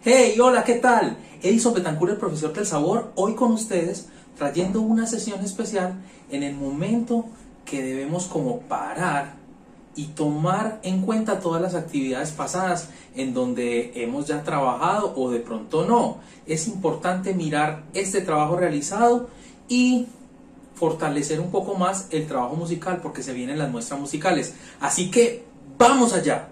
Hey, hola, ¿qué tal? Edison Betancourt, el profesor del sabor, hoy con ustedes trayendo una sesión especial en el momento que debemos como parar y tomar en cuenta todas las actividades pasadas en donde hemos ya trabajado o de pronto no. Es importante mirar este trabajo realizado y fortalecer un poco más el trabajo musical porque se vienen las muestras musicales. Así que ¡vamos allá!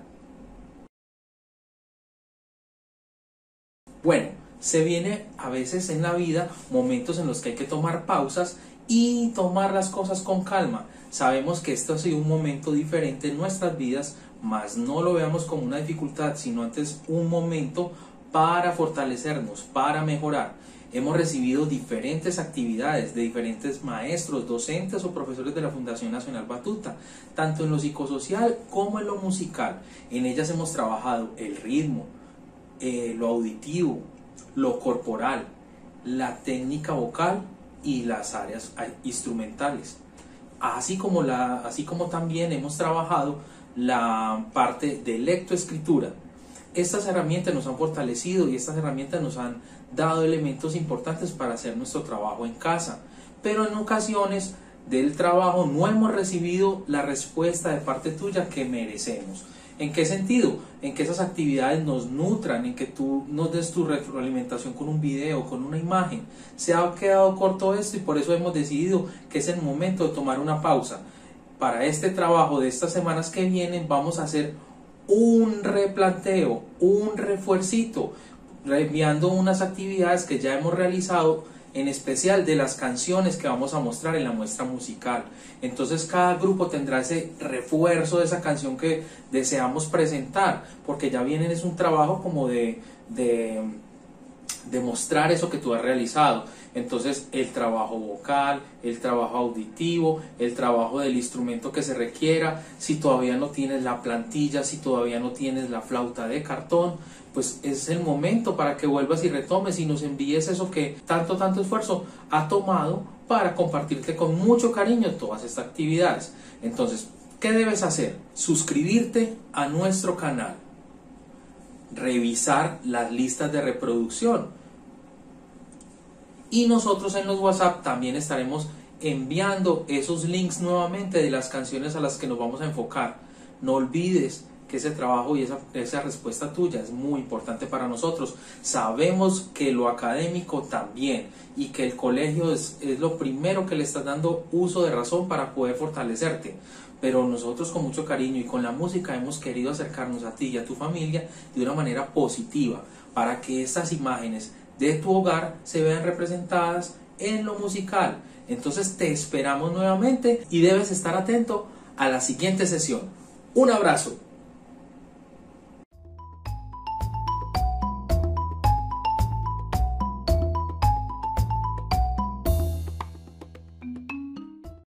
Bueno, se viene a veces en la vida momentos en los que hay que tomar pausas y tomar las cosas con calma. Sabemos que esto ha sido un momento diferente en nuestras vidas, mas no lo veamos como una dificultad, sino antes un momento para fortalecernos, para mejorar. Hemos recibido diferentes actividades de diferentes maestros, docentes o profesores de la Fundación Nacional Batuta, tanto en lo psicosocial como en lo musical. En ellas hemos trabajado el ritmo, lo auditivo, lo corporal, la técnica vocal y las áreas instrumentales. Así como también hemos trabajado la parte de lectoescritura. Estas herramientas nos han fortalecido y estas herramientas nos han dado elementos importantes para hacer nuestro trabajo en casa. Pero en ocasiones del trabajo no hemos recibido la respuesta de parte tuya que merecemos. ¿En qué sentido? En que esas actividades nos nutran, en que tú nos des tu retroalimentación con un video, con una imagen. Se ha quedado corto esto y por eso hemos decidido que es el momento de tomar una pausa. Para este trabajo de estas semanas que vienen vamos a hacer un replanteo, un refuercito, reenviando unas actividades que ya hemos realizado, en especial de las canciones que vamos a mostrar en la muestra musical. Entonces cada grupo tendrá ese refuerzo de esa canción que deseamos presentar, porque ya vienen es un trabajo como de mostrar eso que tú has realizado. Entonces el trabajo vocal, el trabajo auditivo, el trabajo del instrumento que se requiera, si todavía no tienes la plantilla, si todavía no tienes la flauta de cartón, pues es el momento para que vuelvas y retomes y nos envíes eso que tanto esfuerzo ha tomado para compartirte con mucho cariño todas estas actividades. Entonces, ¿qué debes hacer? Suscribirte a nuestro canal, revisar las listas de reproducción y nosotros en los WhatsApp también estaremos enviando esos links nuevamente de las canciones a las que nos vamos a enfocar. No olvides que ese trabajo y esa respuesta tuya es muy importante para nosotros. Sabemos que lo académico también y que el colegio es lo primero que le estás dando uso de razón para poder fortalecerte. Pero nosotros con mucho cariño y con la música hemos querido acercarnos a ti y a tu familia de una manera positiva para que estas imágenes de tu hogar se vean representadas en lo musical. Entonces te esperamos nuevamente y debes estar atento a la siguiente sesión. Un abrazo.